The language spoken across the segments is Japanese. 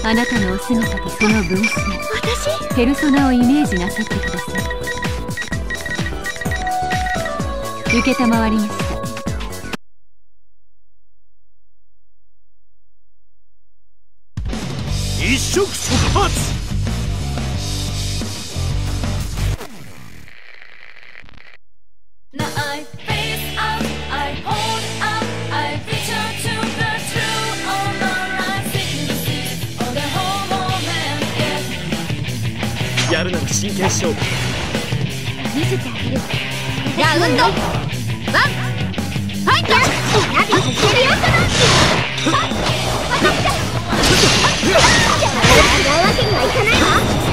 あなたのお姿とその分身、ペルソナをイメージなさってください。承りました。 一触即発。やるなら真剣勝負。 見せてあげる。ラウンドワンファイト。ナビ始めるよ。違うわけにはいかないわ。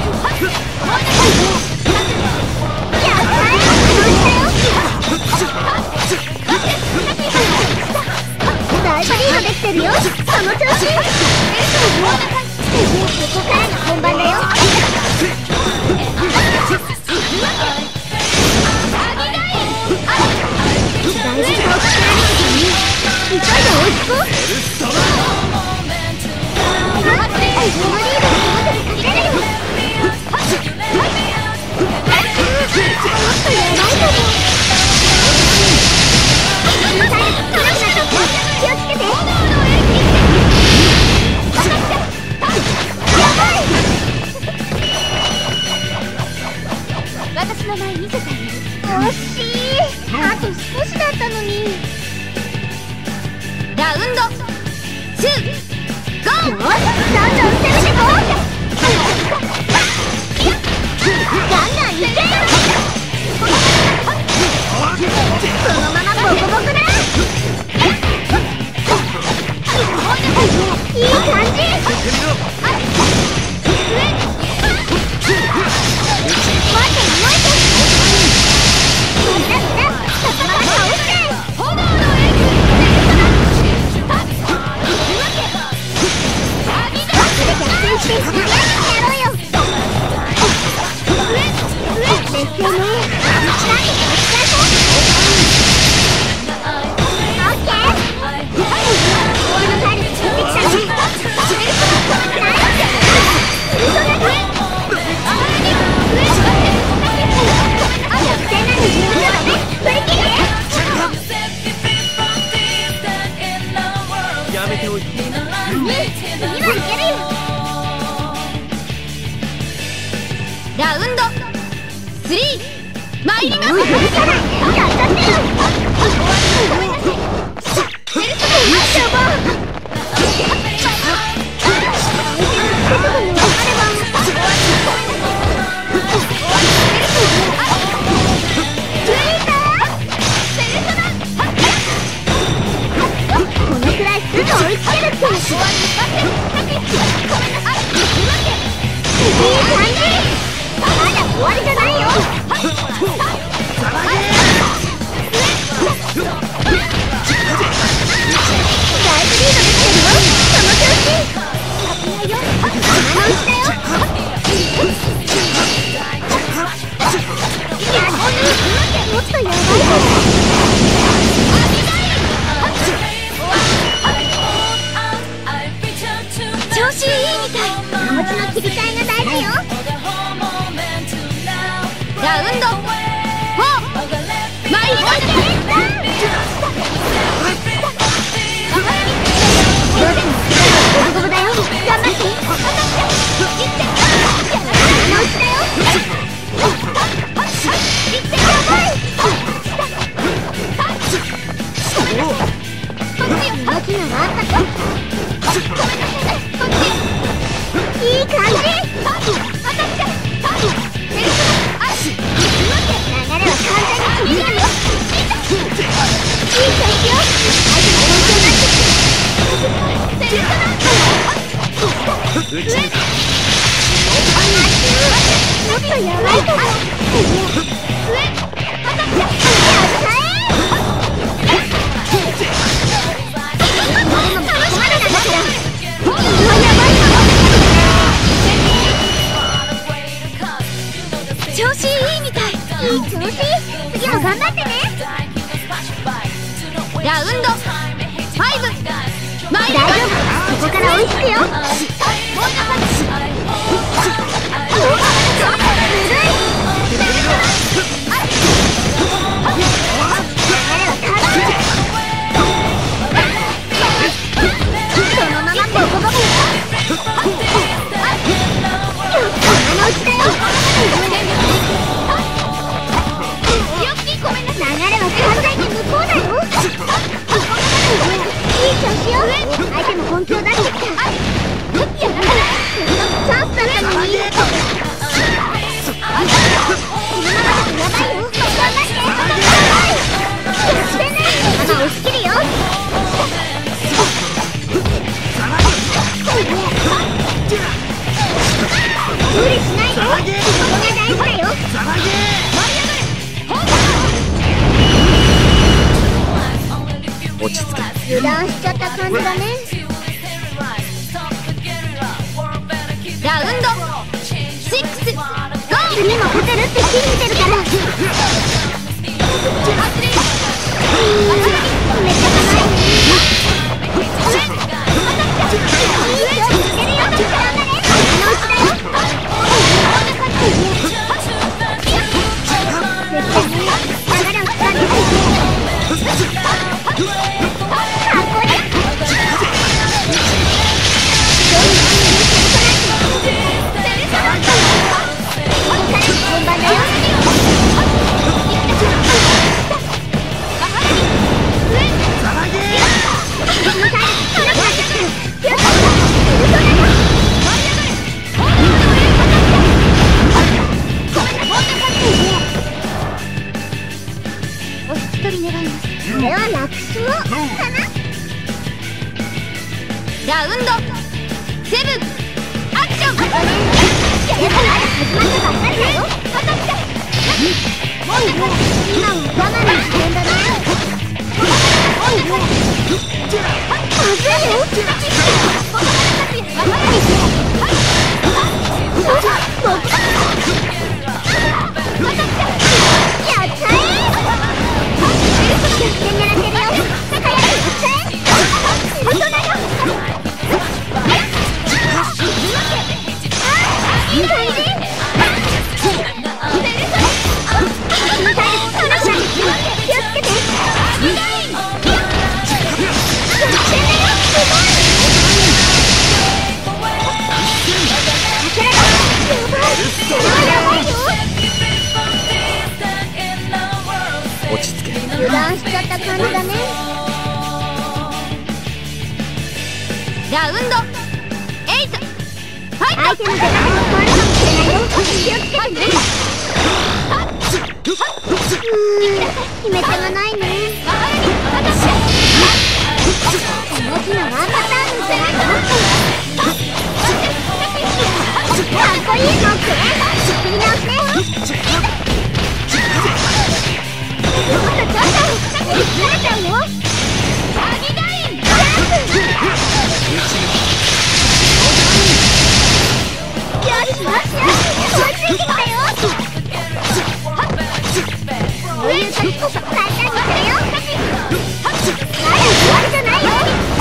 だいぶリードできてるよ。その調子。ここからが本番だよ。大事さをかけられる時に急いで追いつこう。このリードにうまくかけるよ。私の前見せてあげる。惜しい。あと少しだったのに。ラウンド2ゴー。よし、どんどん攻めてこう。ガンガンいけ。そのままボコボコだ。いい感じ。ラウンド3参ります。このくらいすぐ追いつけるって。いい感じ。まだ終わりじゃないよ。だいぶリードできてるよ。その調子。危ないよ。鼻の内だよ。もっとやばい。調子いいみたい。気持ちの切り替えが大事よ。ラウンド4参ります。五分五分だよ。頑張って。いい感じ。もっとやばいかも。調子いいみたい。いい調子。次も頑張ってね。ラウンド5参ります。大丈夫。ここから追いつくよ。 油断しちゃった感じだね。ラウンド6、ゴー！次も勝てるって信じてるから。ラウンド7、アクション！今は我慢の時間だね。まずいよ。やっちゃえ！逆転狙ってるよ。早くやっちゃえ！嘘だよ。いい感じ。気をつけて。 落ち着け。 油断しちゃった感じだね。ラウンド8、ファイト！相手の出方が変わるかもしれないよ。気をつけてね。決め手がないね。大きなワンパターンじゃないかな。かっこいいのって振り直しね。ちょっとずれちゃうよ。アギガイン！よしよしよし、追いついてきたよ。こういう時こそ大胆にするよ。まだ終わりじゃないよ。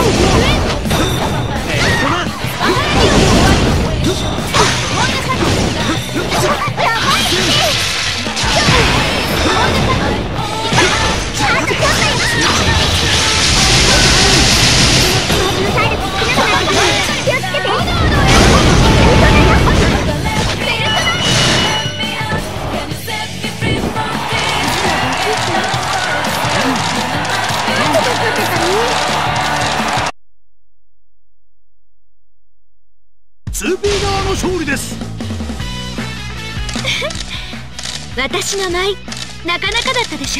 スピードの勝利です。 私の舞、なかなかだったでしょ。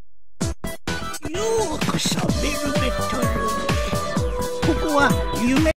ようこそベルベットルーム。ここは夢